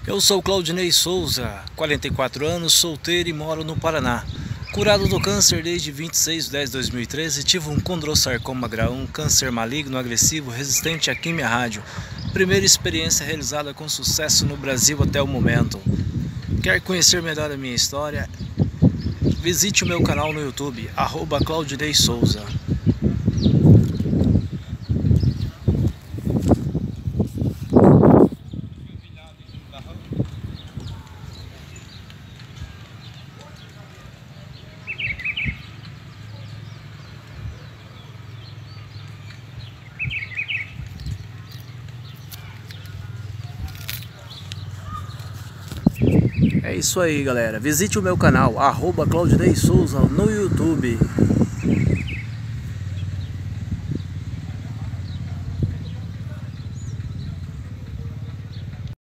Eu sou Claudinei Souza, 44 anos, solteiro e moro no Paraná. Curado do câncer desde 26/10/2013, tive um condrossarcoma grau 1, câncer maligno, agressivo, resistente à quimio rádio. Primeira experiência realizada com sucesso no Brasil até o momento. Quer conhecer melhor a minha história? Visite o meu canal no YouTube, @Claudinei Souza. É isso aí, galera. Visite o meu canal, @Claudinei Souza no YouTube.